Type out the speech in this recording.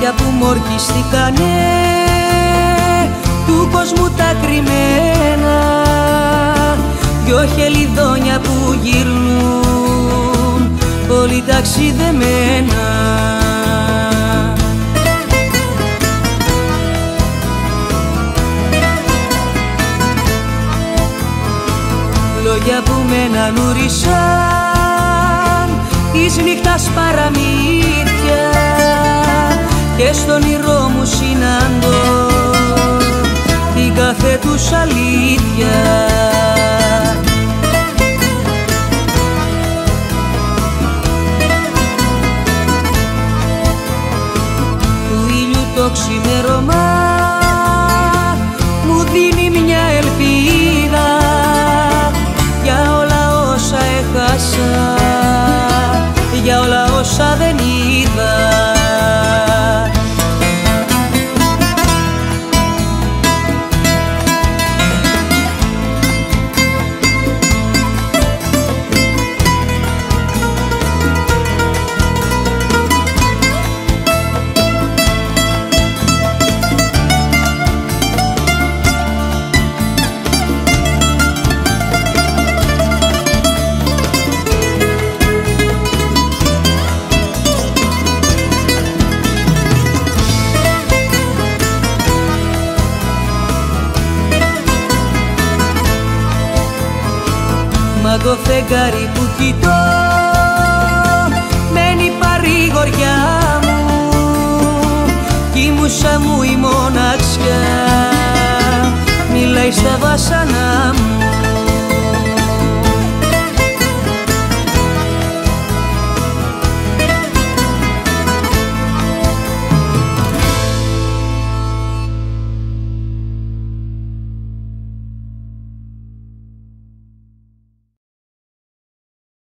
λόγια που μ' ορκιστήκανε του κόσμου τα κρυμμένα, δυο χελιδόνια που γυρνούν όλοι ταξιδεμένα. Λόγια που με ενανούρισαν της νύχτας παραμύθια και στον όνειρό μου συναντώ την κάθε τους αλήθεια. Του ήλιου το ξημέρωμα μου δίνει μια ελπίδα για όλα όσα έχασα, για όλα όσα δεν είδα. Μα το φεγγάρι που κοιτώ μένει παρηγοριά μου κι η μουσα μου η μοναξιά μιλάει στα βάσανα